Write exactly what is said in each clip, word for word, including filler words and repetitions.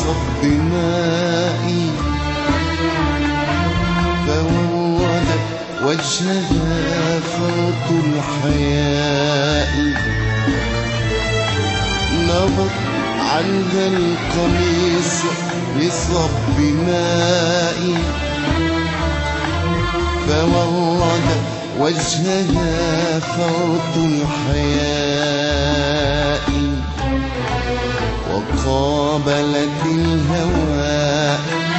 صب مائي فورد وجهها فرط الحياء نبض عنها القميص لصب مائي فورد وجهها فرط الحياء وقابلت الهوى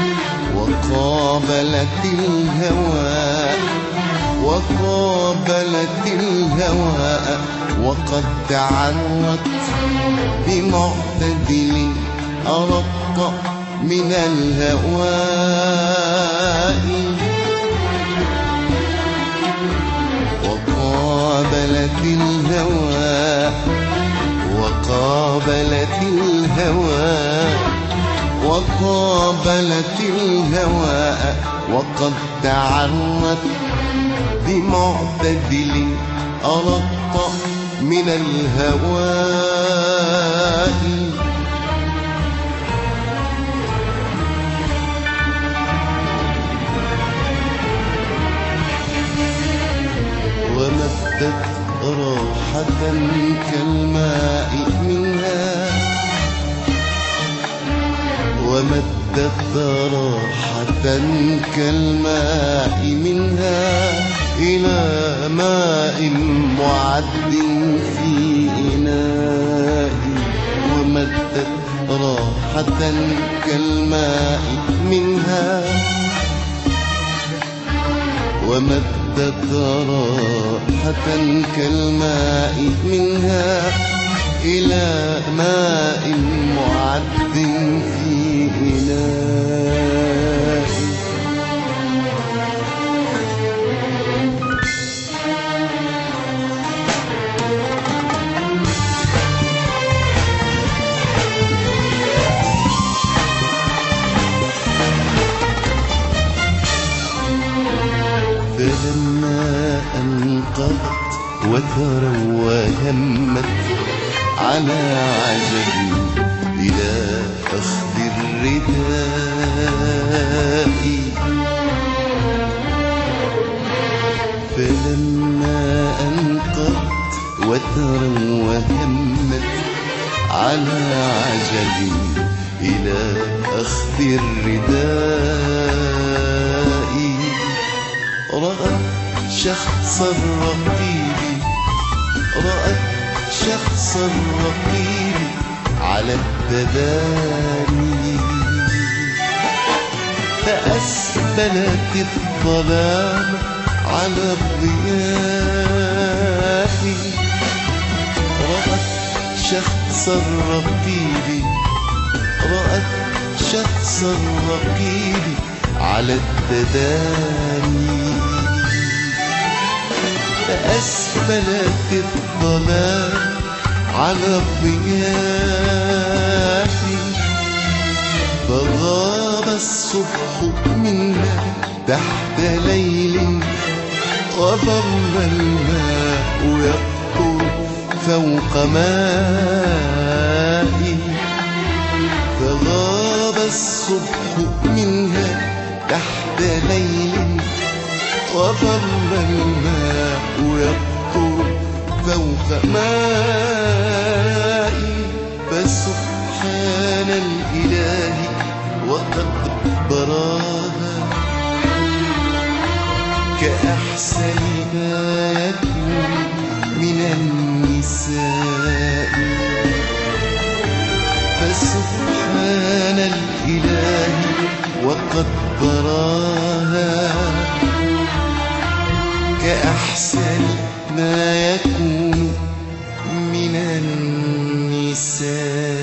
وقابلت الهوى وقابلت الهوى وقد تعرت بمعتدل أرق من الهواء وقابلت الهوى وقابلت الهوى وقابلت الهوى وقد تعرت بمعتدل أرق من الهواء ومدت راحة كالماء منها ومدت راحة كالماء منها إلى ماء معد في إناء ومدت راحة كالماء منها ومدت راحة كالماء منها إلى ماء معد في إناء فلما أنقضت وثرا وهمت على عجب إلى أخذ الرداء فلما أنقضت وثرا وهمت على عجب إلى أخذ الرداء رأت شخص الرقيب رأت شخص الرقيب على التباني فأسبلت الظلام على الضياء رأت شخص الرقيب رأت شخص الرقيب على التداني فأسفلت الظلام على الضياء فغاب الصبح منا تحت ليل وظل الماء يقطر فوق ماء فغاب الصبح منها تحت ليل وظل الماء يقطر فوق ماء فسبحان الإله وقد براها كأحسن ما يكون من النساء فسبحان الإله وقد براها كأحسن ما يكون من النساء.